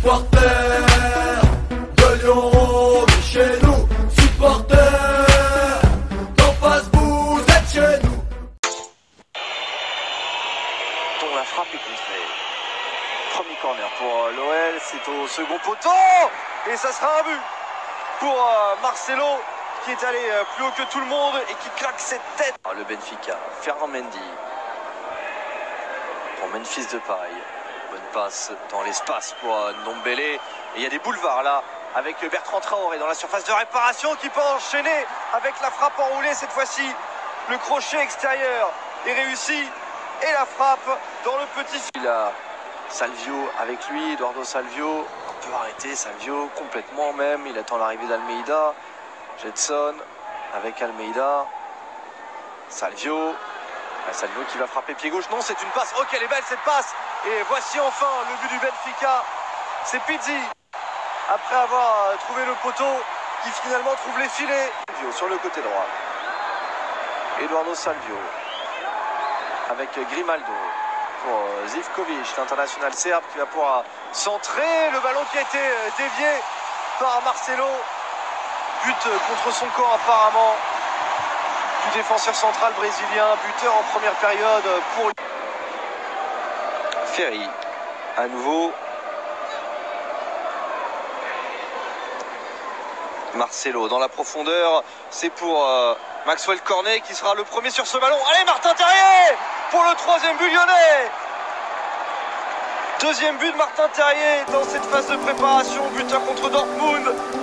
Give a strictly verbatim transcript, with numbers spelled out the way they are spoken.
Supporters de Lyon, on est chez nous. Supporters d'en face, vous êtes chez nous. Dont la frappe est contrée. Premier corner pour l'O L, c'est au second poteau. Et ça sera un but pour euh, Marcelo, qui est allé euh, plus haut que tout le monde et qui claque cette tête. Ah, le Benfica, Ferland Mendy. Pour Memphis Depay. Bonne passe dans l'espace pour euh, Ndombele. Et il y a des boulevards là, avec Bertrand Traoré dans la surface de réparation qui peut enchaîner avec la frappe enroulée cette fois-ci. Le crochet extérieur est réussi. Et la frappe dans le petit fil. Salvio avec lui, Eduardo Salvio. On peut arrêter Salvio complètement même. Il attend l'arrivée d'Almeida. Jetson avec Almeida. Salvio. Salvio qui va frapper pied gauche. Non, c'est une passe. Oh, quelle est belle cette passe. Et voici enfin le but du Benfica. C'est Pizzi. Après avoir trouvé le poteau, qui finalement trouve les filets. Sur le côté droit. Eduardo Salvio. Avec Grimaldo. Pour Zivkovic, l'international serbe qui va pouvoir centrer. Le ballon qui a été dévié par Marcelo. But contre son corps apparemment du défenseur central brésilien, buteur en première période pour Ferry. À nouveau Marcelo dans la profondeur, c'est pour euh, Maxwell Cornet qui sera le premier sur ce ballon. Allez, Martin Terrier pour le troisième but lyonnais. Deuxième but de Martin Terrier dans cette phase de préparation, buteur contre Dortmund.